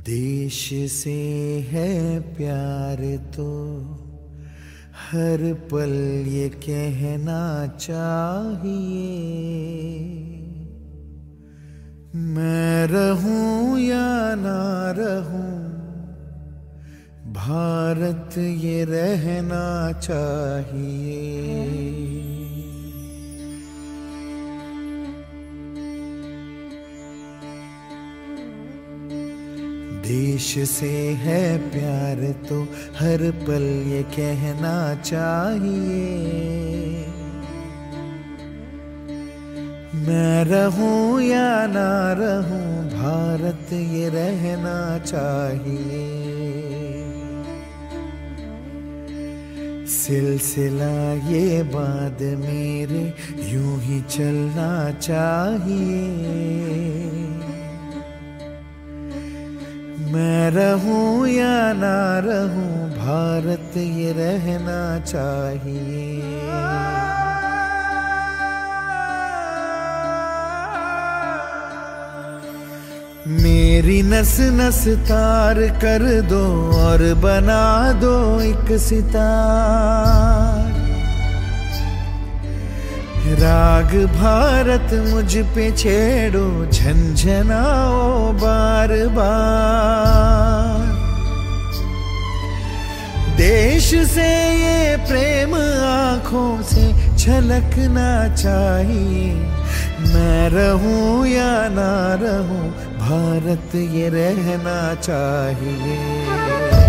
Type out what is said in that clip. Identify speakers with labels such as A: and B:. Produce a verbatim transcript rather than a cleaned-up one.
A: देश से है प्यार तो हर पल ये कहना चाहिए, मैं रहूं या ना रहूं भारत ये रहना चाहिए। देश से है प्यार तो हर पल ये कहना चाहिए, मैं रहूं या ना रहूं भारत ये रहना चाहिए। सिलसिला ये बाद मेरे यूं ही चलना चाहिए, मैं रहूं या ना रहूं भारत ये रहना चाहिए। मेरी नस नस तार कर दो और बना दो एक सितार, राग भारत मुझ पे छेड़ो झंझनाओ बार बार। देश से ये प्रेम आंखों से छलकना चाहिए, मैं रहूं या ना रहूं भारत ये रहना चाहिए।